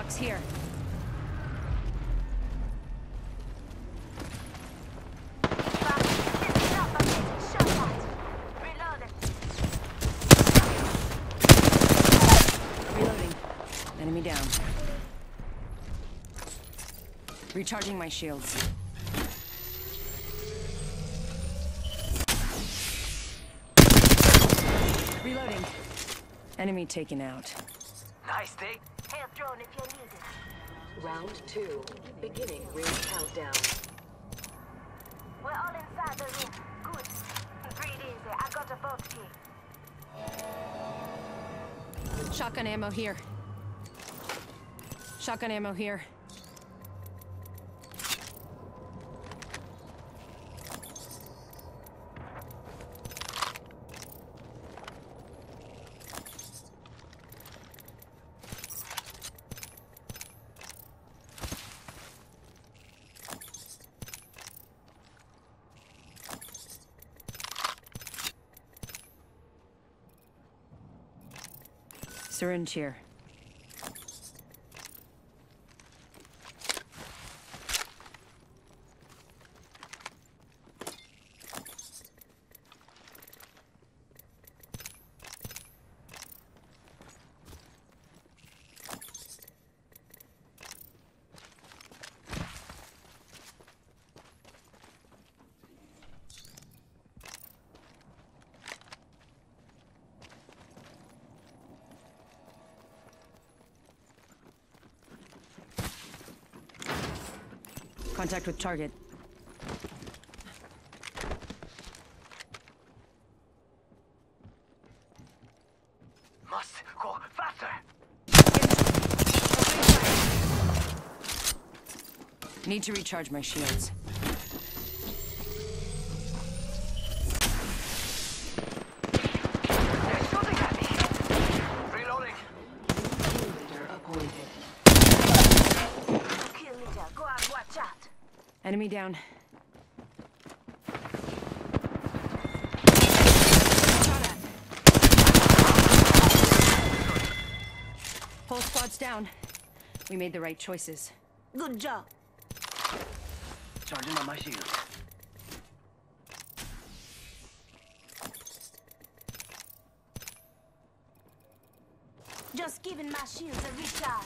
box here. Reloading. Enemy down. Recharging my shields. Reloading. Enemy taken out. Nice dig. Hail drone if you need it. Round 2. Beginning ring countdown. We're all inside the room. Good. Breathe easy. I got a bolt key. Shotgun ammo here. Shotgun ammo here. Syringe here. Contact with target. Must go faster. Need to recharge my shields. They're shooting at me. Reloading. Leader appointed. Kill leader. Go on, watch out. Enemy down. Shot at. Whole squad's down. We made the right choices. Good job. Charging on my shield. Just giving my shields a recharge.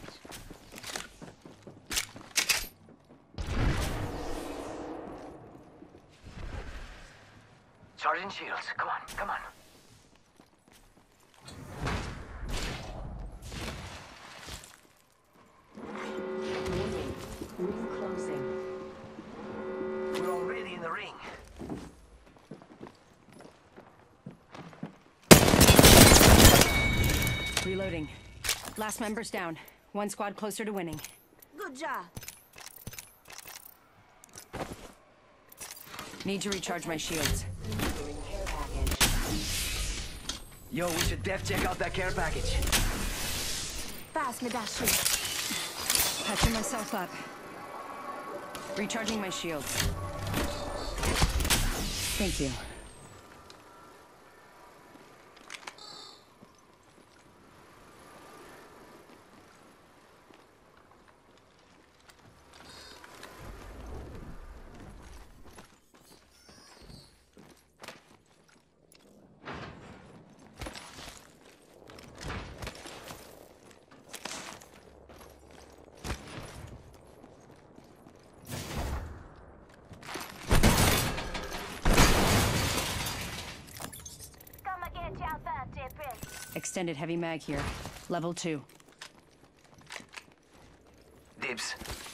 Charging shields. Come on, come on. Ring closing. We're already in the ring. Reloading. Last member's down. One squad closer to winning. Good job. Need to recharge my shields. Delivering care package. Yo, we should def check out that care package. Pass me that shield. Patching myself up. Recharging my shields. Thank you. Extended heavy mag here. Level 2. Dibs.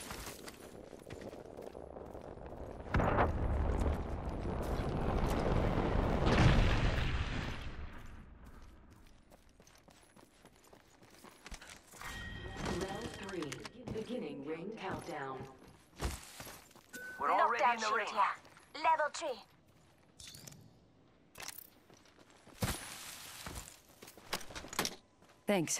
Round 3. Beginning ring countdown. We're already Knockdown in the shield ring. here. Level 3. Thanks.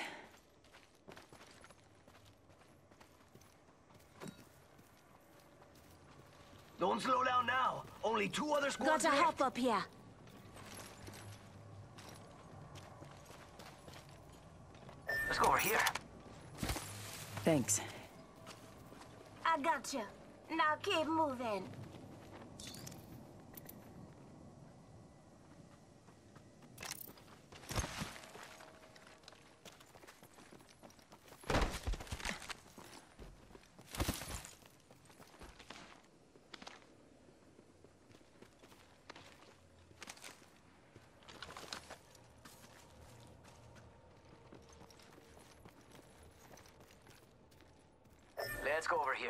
Don't slow down now. Only 2 other squads Got a left. hop up here. Let's go over here. Thanks. I got you. Now keep moving. Let's go over here.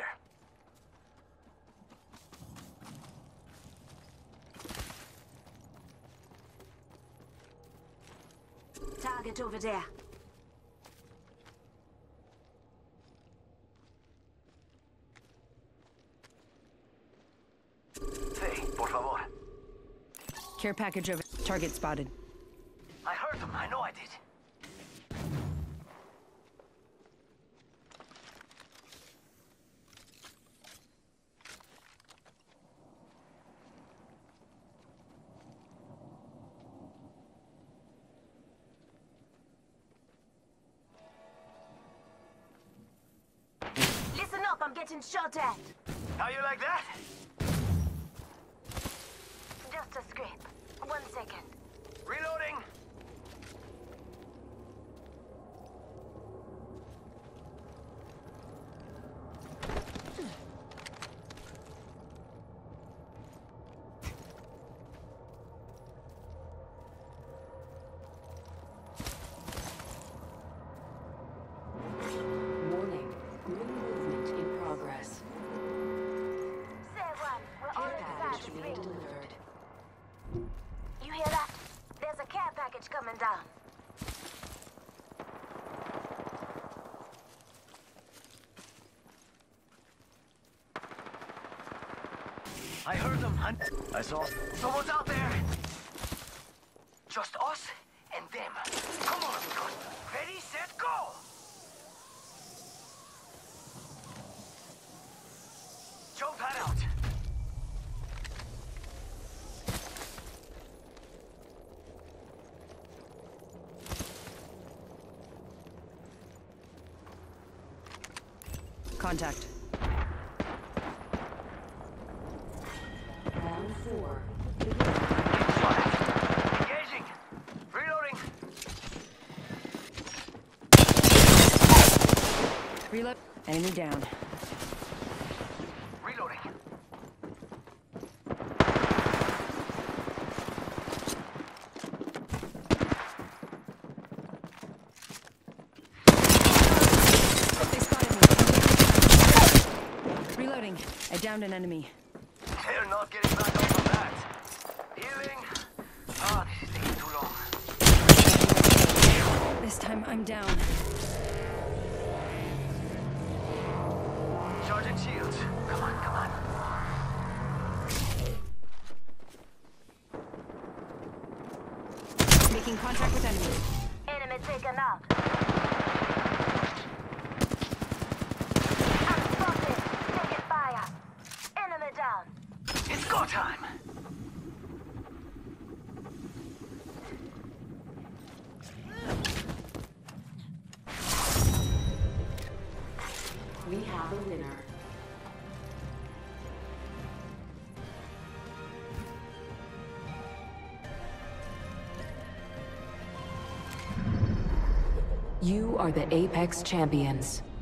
Target over there. Hey, por favor. Care package over. Target spotted. I heard them. I know I did. Listen up, I'm getting shot at. How you like that? Just a scrape. 1 second. Reloading. Warning. Ring movement in progress. Say one, we're all Care inside package the being ring. delivered. You hear that? There's a care package coming down. I heard them. I saw someone's out there. Just us and them. Come on, amigos. Ready, set, go. Jump pad out. Contact. Round 4. Engaging. Reloading. Reload. Enemy down. Reloading. They spotted me. Reloading. I downed an enemy. They're not getting back up from that. Healing. Ah, this is taking too long. This time I'm down. Charging shields. Come on, come on. Making contact with enemy. Enemy taken out. I'm spotted. Taking fire. Enemy down. It's go time. We have a winner. You are the Apex Champions.